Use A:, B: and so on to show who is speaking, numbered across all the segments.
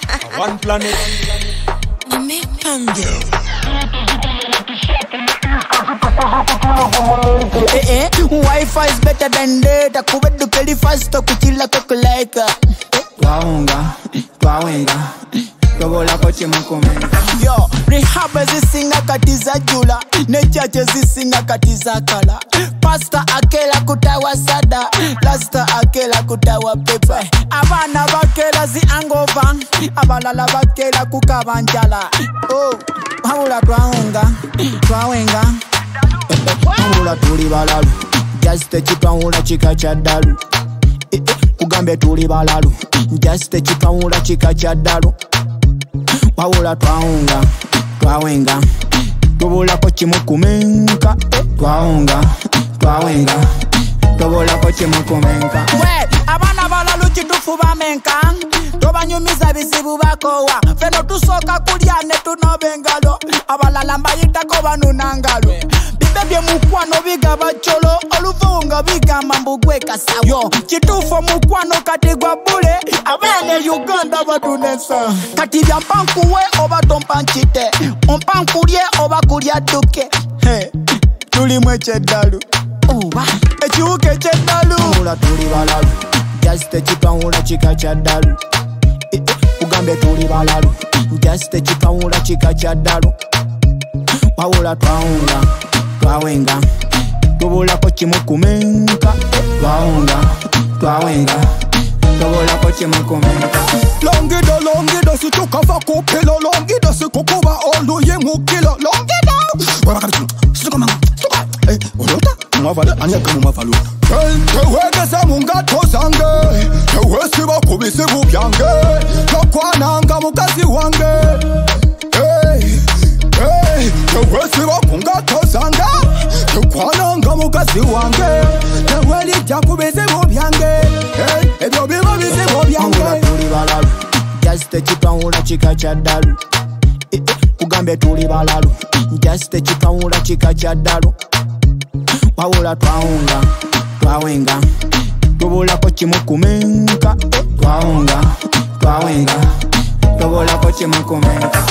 A: One planet.
B: Wi-Fi is better than data. Kubedu keli fast kuchila kukuleka.
C: Twawenga Tobola koche mukumeka.
B: Yo, rehab zisinga katiza jula, ne church zisinga katiza kala. Pastor akela kutawa sada, lasta akela kutawa pepe. Abana bakela zi angova, abalala bakela kukabanjala. Oh, haula twawenga. Haula tuli balalu, just chipawula chika chadalu. Kugambe tuli balalu, just chipawula chika chadalu. Wawula twawenga Tobola kochi mukumenka. Twawenga Tobola kochi mukumenka. We, abana balalu chitufu bamenka. Tobanyumiza bizibu bakowa. Feno tusoka kuliane tunobengalo. Abalala mbayitako banunangalo. Bibebye mukwano biga bacholo. Oluvunga biga mambugwe kasawo. Yo, chitufu mukwano katigwa bule. Abane Uganda badunesa. Katibya mpankuwe oba tompanchite. Ompankulye oba kulya duke. Hey, tuli mwechedalu. Oba, echiuke chedalu.
C: Wawula tuli balalu, just chipawula chika chadalu. Kugambe tuli balalu, just chipawula chika chadalu. Wawula twawenga Tobola kochi mukumenka. Twawenga Tobola kochi mukumenka.
A: Longido si tu kafa kupilo. Longido si kukuba olu ye mukilo. Longido Olota mwavale anyaka mumafalu. Tewegeza mungato zange, tewesiba kubisibu byange. Tokwananga mukazi wange. Tewesiba kungato zange, tokwananga mukazi wange. Tewelija kubisibu byange. Ebyo biba bisibu byange.
C: Wawula tuli balalu, just chipawula chika chadalu. Kugambe tuli balalu, just chipawula chika chadalu. Wawula twawenga Tobola kochi mukumenka. Twawenga Tobola kochi mukumenka.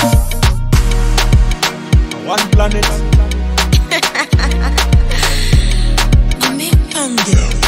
A: One planet.